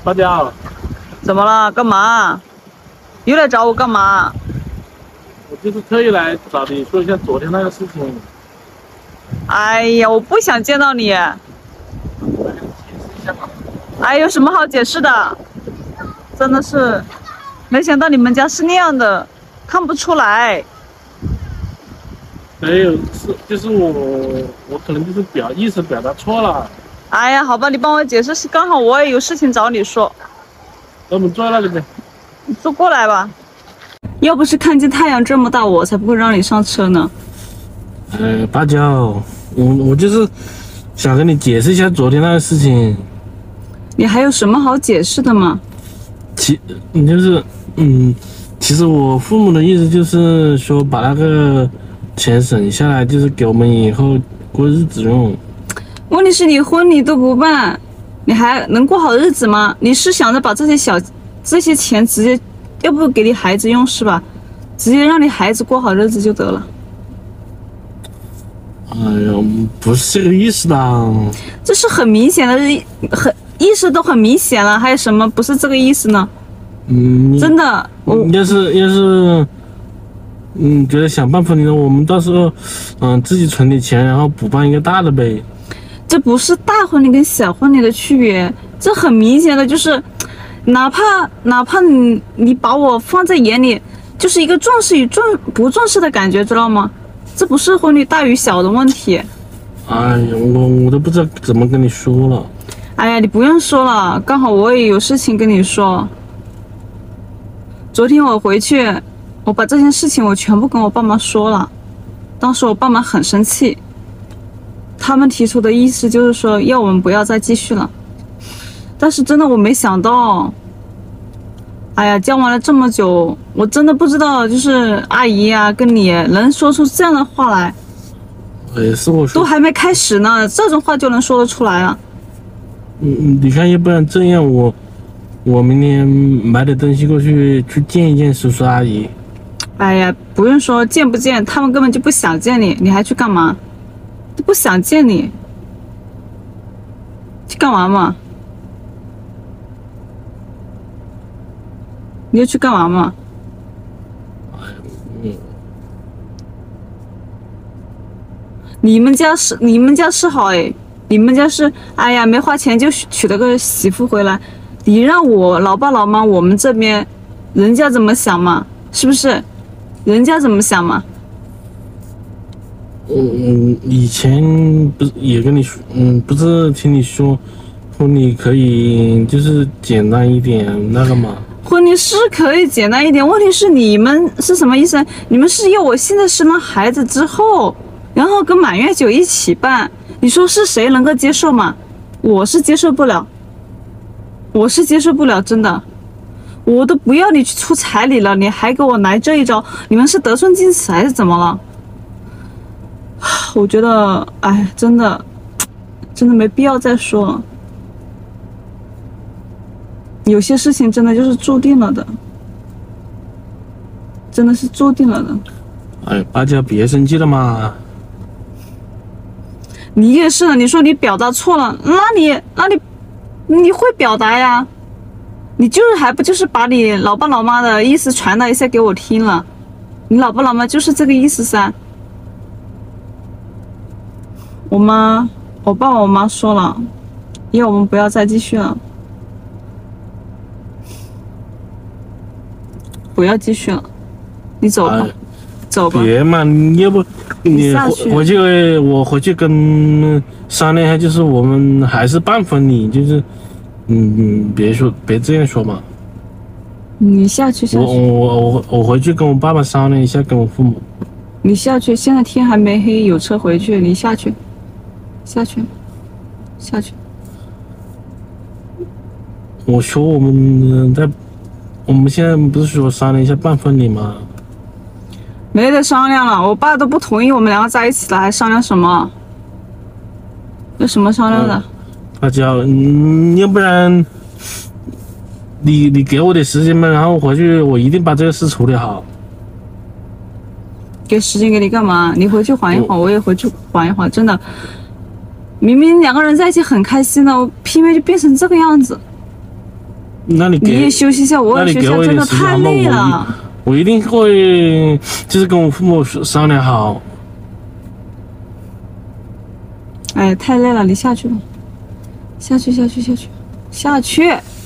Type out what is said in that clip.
大家， 怎么了？干嘛？又来找我干嘛？ 我就是特意来找你说一下昨天那个事情。 哎呀，我不想见到你。哎，有什么好解释的？真的是，没想到你们家是那样的，看不出来。 没有，就是我可能就是意思表达错了。 哎呀，好吧，你帮我解释，刚好我也有事情找你说。 那我们坐在那里呗。 你坐过来吧。要不是看见太阳这么大，我才不会让你上车呢。 芭蕉，我就是想跟你解释一下昨天那个事情。 你还有什么好解释的吗？ 其实我父母的意思就是说把那个钱省下来，就是给我们以后过日子用。 问题是你婚礼都不办，你还能过好日子吗？你是想着把这些钱直接，要不给你孩子用是吧？直接让你孩子过好日子就得了。 哎呀，不是这个意思的。 这是很明显的，意思都很明显了，还有什么不是这个意思呢？真的， 要是觉得想办婚礼了，我们到时候自己存点钱，然后补办一个大的呗。 这不是大婚礼跟小婚礼的区别，这很明显的就是，哪怕你把我放在眼里，就是一个重视与不重视的感觉，知道吗？这不是婚礼大与小的问题。 哎呀，我都不知道怎么跟你说了。 哎呀，你不用说了，刚好我也有事情跟你说。昨天我回去，我把这件事情我全部跟我爸妈说了，当时我爸妈很生气，他们提出的意思就是说要我们不要再继续了。但是真的我没想到，哎呀，交往了这么久，我真的不知道，就是阿姨啊跟你能说出这样的话来。 也是我说， 都还没开始呢，这种话就能说得出来了。 你看，要不然这样，我明天买点东西过去见一见叔叔阿姨。 哎呀，不用说见不见，他们根本就不想见你，你还去干嘛？都不想见你，去干嘛嘛？你要去干嘛嘛？你们家是好哎，你们家是哎呀没花钱就娶了个媳妇回来，你让我老爸老妈我们这边人家怎么想嘛？是不是？人家怎么想嘛？ 以前不是也跟你说，不是听你说婚礼可以就是简单一点那个吗？ 婚礼是可以简单一点，问题是你们是什么意思？你们是要我现在生了孩子之后，然后跟满月酒一起办，你说是谁能够接受吗？我是接受不了，真的，我都不要你去出彩礼了，你还给我来这一招，你们是得寸进尺还是怎么了？我觉得，哎，真的没必要再说了。有些事情真的就是注定了的，真的是注定了的。 哎，大家别生气了嘛。 你也是的，你说你表达错了，那你会表达呀？你就是还不就是把你老爸老妈的意思传达一下给我听了？你老爸老妈就是这个意思噻。我爸我妈说了，要我们不要再继续了。不要继续了，你走吧，走吧。 别嘛，你要不你我回去跟商量一下，就是我们还是办婚礼，就是别这样说嘛。 你下去。 我回去跟我爸爸商量一下，跟我父母。 你下去，现在天还没黑，有车回去，你下去。 我说我们现在不是说商量一下办婚礼吗？ 没得商量了，我爸都不同意我们两个在一起了，还商量什么？有什么商量的？ 大家，要不然你给我点时间嘛，然后回去我一定把这个事处理好。 给时间给你干嘛？你回去缓一缓，我也回去缓一缓。真的，明明两个人在一起很开心的，偏偏就变成这个样子。 那你也休息一下，我也休息一下，真的太累了。 我一定会，就是跟我父母商量好。 哎，太累了，你下去吧，下去。